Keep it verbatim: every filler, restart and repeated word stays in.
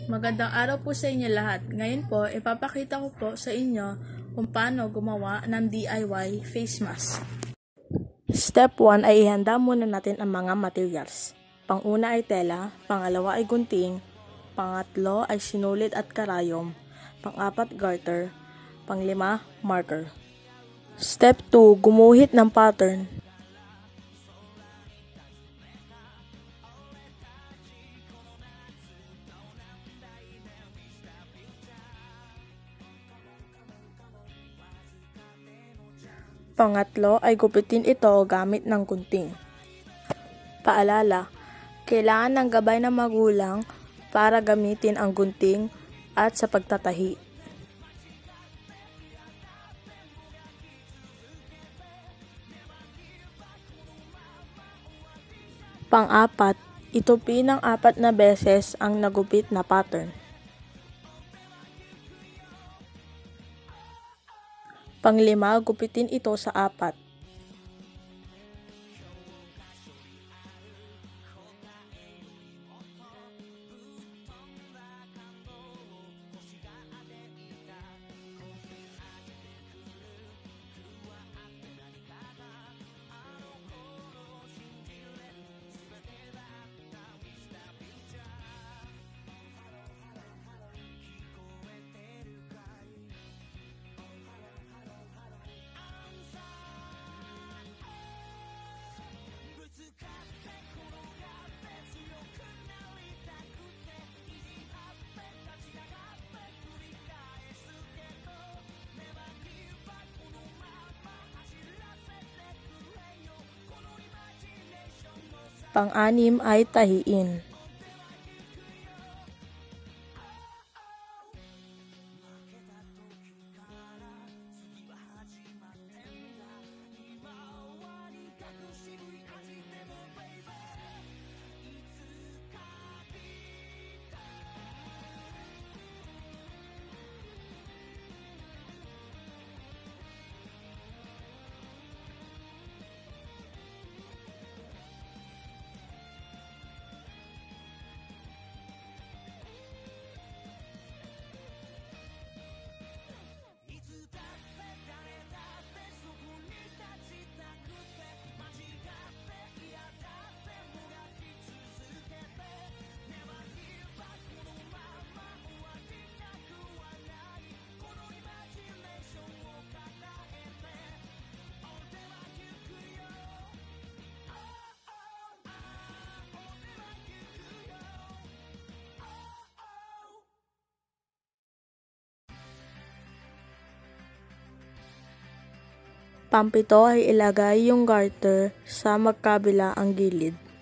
Magandang araw po sa inyo lahat. Ngayon po, ipapakita ko po sa inyo kung paano gumawa ng D I Y face mask. Step one ay ihanda muna natin ang mga materials. Pang-una ay tela, pangalawa ay gunting, pangatlo ay sinulit at karayom, pang-apat garter, panglima marker. Step two, gumuhit ng pattern. Pangatlo ay gupitin ito gamit ng gunting. Paalala, kailangan ng gabay ng magulang para gamitin ang gunting at sa pagtatahi. Pang-apat, itupi ng apat na beses ang nagupit na pattern. Panglima, gupitin ito sa apat. Pang-anim ay tahiin. Pampito ay ilagay yung garter sa magkabila ang gilid.